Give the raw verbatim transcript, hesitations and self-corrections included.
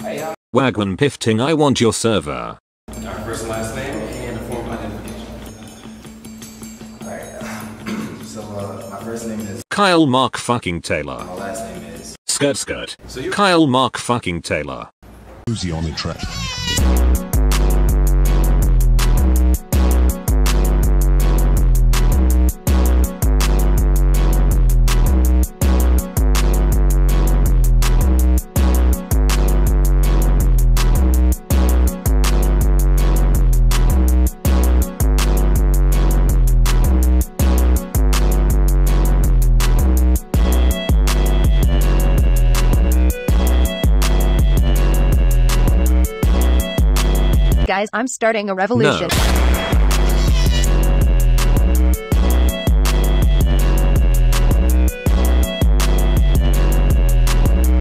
Hey, how? Wagwan Pifting, I want your server. Our first and last name and a form of identification. Alright, so uh, my first name is Kyle Mark fucking Taylor. my last name is Skirt skirt. So you Kyle Mark fucking Taylor. Uzi on the track. Guys, I'm starting a revolution. No.